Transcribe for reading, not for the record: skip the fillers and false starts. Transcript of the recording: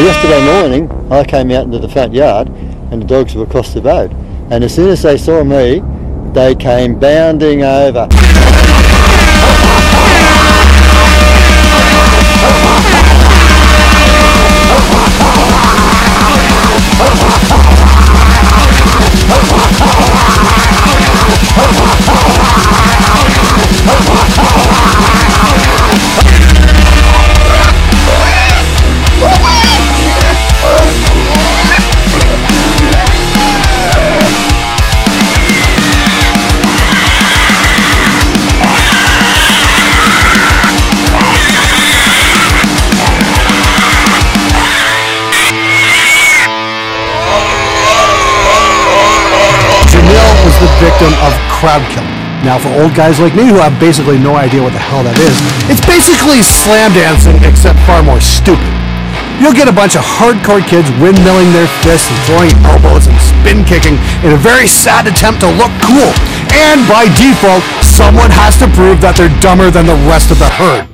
yesterday morning I came out into the front yard and the dogs were across the road, and as soon as they saw me they came bounding over. The victim of crowd killing. Now for old guys like me who have basically no idea what the hell that is, it's basically slam dancing except far more stupid. You'll get a bunch of hardcore kids windmilling their fists and throwing elbows and spin kicking in a very sad attempt to look cool. And by default, someone has to prove that they're dumber than the rest of the herd.